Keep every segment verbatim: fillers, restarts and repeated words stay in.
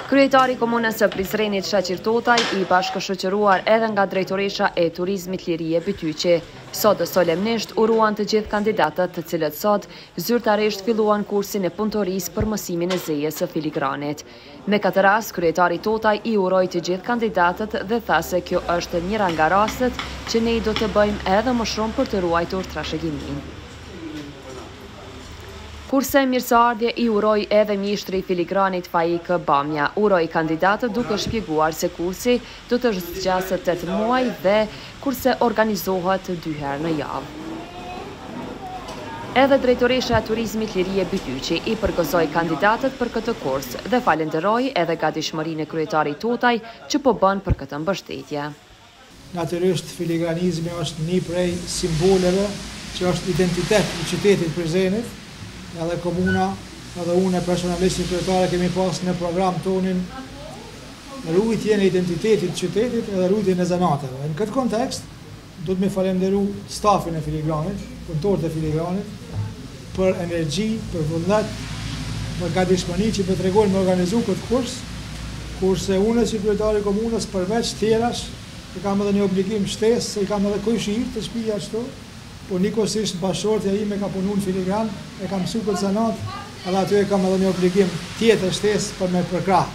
Kryetari i komunës së Prizrenit Shaqir Totaj i bashkëshoqëruar edhe nga Drejtoresha e Turizmit Lirie Bytyqi. Sot solemnisht uruan të gjithë kandidatët të cilët sot zyrtarisht filluan kursin e punëtorisë për mësimin e zejës së filigranit. Me këtë rast, kryetari Totaj i uroi të gjithë kandidatët dhe tha se kjo është njëra nga rastet që ne do të bëjmë edhe më shumë për të ruajtur trashëgiminë. Kurse mirëseardhje i uroi edhe ministri i filigranit Faik Bamja. Uroi kandidatët duke shpjeguar se kursi do të zgjasë tetë muaj dhe kurse organizohet dy herë në javë. Edhe Drejtoresha e Turizmit Lirie Bytyqi i përgëzoi kandidatët për këtë kurs dhe falenderoi edhe gatishmërinë e kryetarit Totaj që po bën për këtë mbështetje. Natyrisht filigranizmi është një prej simboleve që është identitet i qytetit Prizrenit. Edhe komuna, edhe unë personalisht i kryetare kemi pas në program tonin rujtjen e identitetit qytetit edhe rujtjen e zanateve. Në këtë kontekst, do të me falenderu stafin e filigranit, punëtorët e filigranit, për energji, për vullnet, për gatishmëri që për tregojnë me organizu këtë kurs, kurse unë si kryetari i komunës përveç tjerash, i kam edhe një obligim shtesë, se i kam edhe kojshirë të shpija qëto, po nikosisht bashkëshortja ime ka punu në filigran, e kam mësu këtë zanat, edhe aty e kam edhe një obligim tjetër shtesë për me përkrah.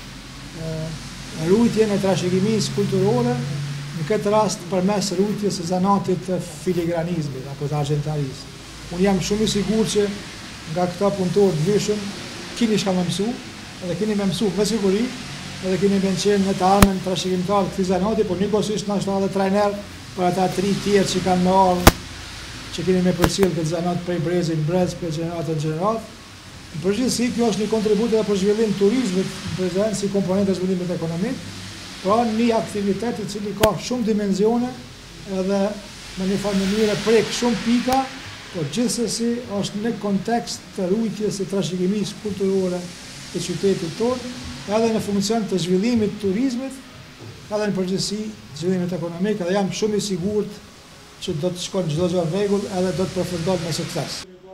Rujtjen e trashëgimisë kulturore, në këtë rast përmes rujtjes e zanatit të filigranizmit, apo të argjentarisë. Unë jam shumë i sigur që nga këta punëtorë të vyshëm, kini shka me mësu, edhe kini me mësu me siguri, edhe kini me qenë në të armën trashëgimtar të këti zanati, po nikosisht në ashtu edhe trajner për ata tri tjerë që kanë me arë, që keni me përcjellë këtë zanat prej brezin brez, prej gjeneratën gjenerat. Në përgjithësi, kjo është një kontribut edhe për zhvillim turizmit në Prizren si komponent e zhvillimit ekonomik, pra një aktivitet i cili ka shumë dimenzione edhe në një farë mënyrë prek shumë pika, por gjithsesi është në kontekst të rujtjes e trashëgimisë kulturore të qytetit tonë, edhe në funksion të zhvillimit turizmit, edhe në përgjithësi zhvillimit ekonomik, edhe jam shumë i sigurt që do të shkon çdo gjë rregull edhe do të përfundon me sukses.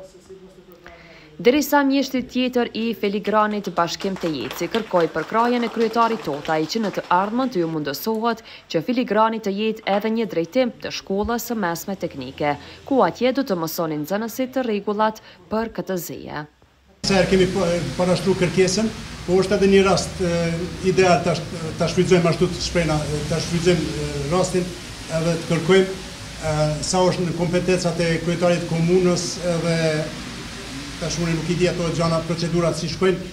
Derisa mjeshti tjetër i filigranit Bashkim Tejeci kërkoi përkrahjen e kryetarit Totaj që në të ardhmen të ju mundësohet që filigrani të jetë edhe një drejtim të shkollës së mesme teknike, ku atje do të mësonin nxënësit të rregullat për këtë zeje. Sa herë kemi parashtruar kërkesën, po është edhe një rast ideal ta ta shfrytëzojmë ashtu të shprehna, ta shfrytëzojmë rastin edhe të kërkojmë sa është në kompetencat e kryetarit komunës edhe tashmëri nuk i di ato gjana procedurat si shkojnë,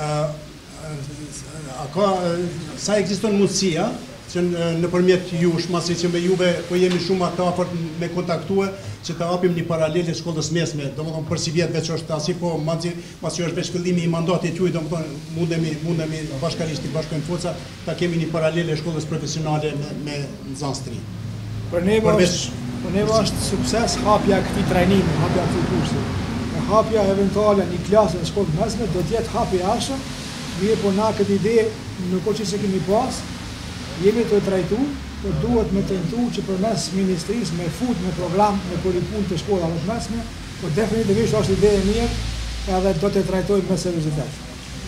a ka, sa ekziston mundësia që nëpërmjet jush, masi që me juve po jemi shumë ata për me kontaktue, që të hapim një paralel të shkollës mesme, domethënë për si vjet veç është asi, po masi masi është veç fillimi i mandatit juaj, domethënë mundemi mundemi bashkarisht të bashkojmë forca, ta kemi një paralel e shkollës profesionale me me nxënës të rinj. Për neve është, për neve është sukses hapja këtij trajnimi, hapja këtij kursi. E hapja eventuale një klasë në shkollë mesme do të jetë hapi ashëm, mirë po na këtë ide nuk është që se kemi pas, jemi të trajtu, por duhet me tentu që përmes ministrisë me fut me program me kurikul të shkollave të mesme, por definitivisht është ide e mirë, edhe do të trajtojmë me seriozitet.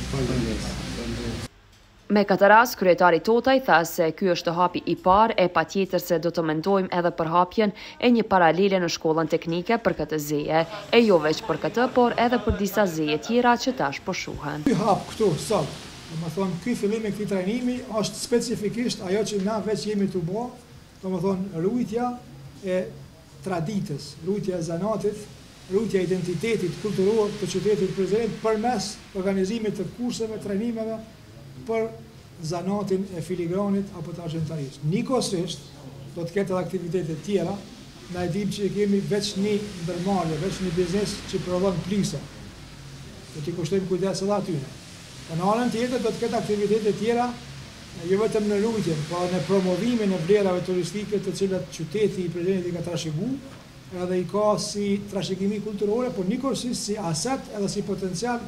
Me këtë rast, kryetari Totaj tha se ky është hapi i parë e patjetër se do të mendojmë edhe për hapjen e një paralele në shkollën teknike për këtë zeje, e jo veç për këtë, por edhe për disa zeje tjera që tash po shuhen. Ky hap këtu sot, domethënë ky fillim i këtij trajnimi është specifikisht ajo që na veç jemi të bë, domethënë rujtja e traditës, rujtja e zanatit, rujtja e identitetit kulturor të qytetit Prizrenit përmes organizimit të kurseve, trajnimeve për zanatin e filigranit apo të argjentarisë. Nikosisht, do të ketë edhe aktivitete tjera, na e dim që kemi veç një ndërmarrje, veç një biznes që prodhon plisa. Do t'i kushtojmë kujdes edhe atyne. Po në anën tjetër do të ketë aktivitete tjera, jo vetëm në rujtjen, por në promovimin e vlerave turistike të cilat qyteti i Prizrenit i ka trashëguar, edhe i ka si trashëgimi kulturore, por nikosisht si aset edhe si potencial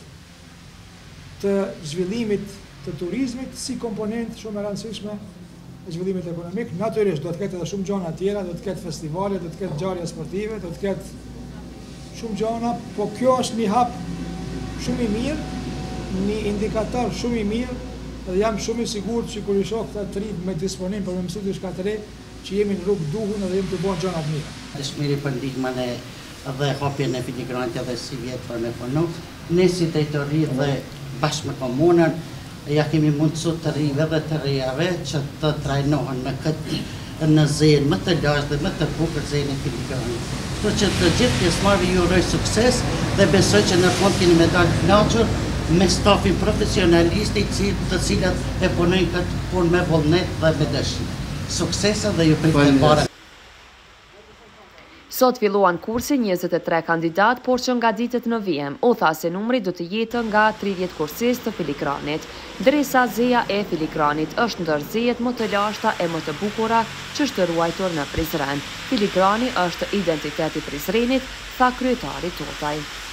të zhvillimit të turizmit si komponent shumë e rëndësishme e zhvillimit ekonomik. Natyrisht do të ketë edhe shumë gjëra tjera, do të ketë festivale, do të ketë ngjarje sportive, do të ketë shumë gjëra, po kjo është një hap shumë i mirë një indikator shumë i mirë dhe jam shumë i sigurt që kur i shoh këta të rinj me disponim për me mësu diçka të re, që jemi në rrugë duhur dhe jemi të bëjmë gjëra të mira. Dëshmiri për ndihmën e dhe hapjen e filigranit edhe si vjetë për me punu. Ne si drejtori dhe bashkë me komunën, ja kemi mundësu të rive dhe të rijave që të trajnohen në këtë në zenë më të lashtë dhe më të bukur zenë e filigranit. Kështu që të gjithë pjesëmarrëve ju uroj sukses dhe besoj që në fund keni me dalë kënaqur me stafin profesionalistë të cilët e punojnë këtë punë me vullnet dhe me dëshirë. Suksese dhe ju pritet para. Sot filluan kursi njëzet e tre kandidat, por që nga ditët në vijem, u tha se numri do të jetë nga tridhjetë kursist të filigranit. Derisa zeja e filigranit është ndër zejet më të lashta e më të bukura që është ruajtur në Prizren. Filigrani është identiteti Prizrenit, tha kryetari Totaj.